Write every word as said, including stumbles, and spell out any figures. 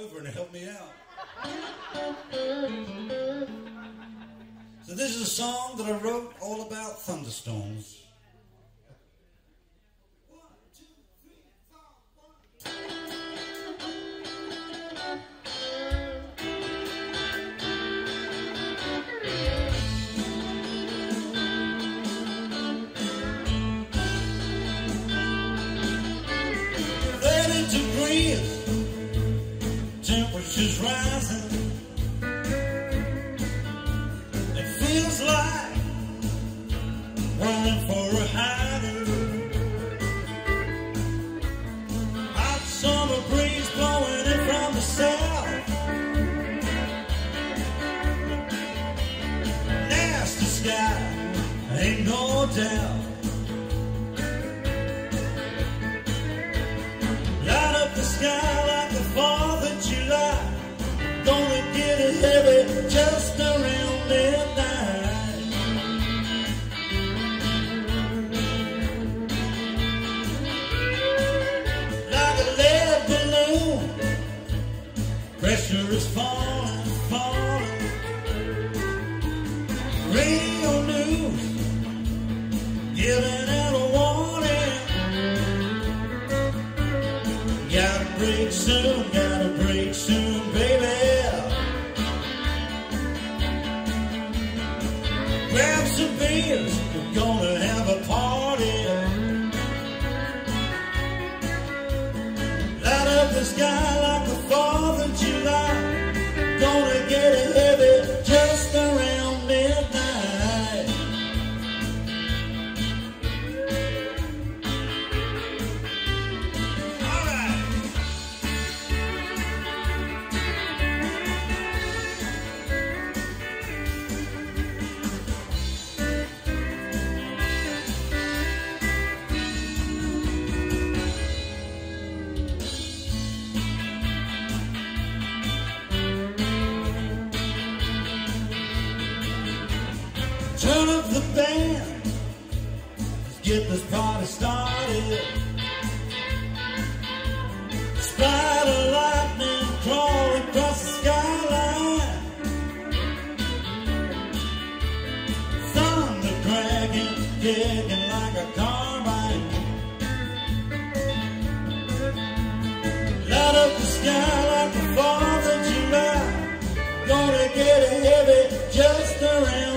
over and help me out. So this is a song that I wrote all about thunderstorms. Temperature's rising. It feels like we're in for a hiding. Hot summer breeze blowing in from the south. Nasty sky, ain't no doubt. Light up the sky like the fourth of July. Gonna get it heavy just around midnight. Like a lead balloon, pressure is falling, falling. Radio news giving out a warning. Gotta break soon, gotta break soon, baby. Grab some beers, we're gonna have a party. Light up the sky like the fourth of July. Gonna get it heavy just around midnight. Turn up the band, let's get this party started. Spider lightning crawling across the skyline. Thunder cracking, kicking like a carbine. Light up the sky like the fourth of July. Gonna get it heavy just around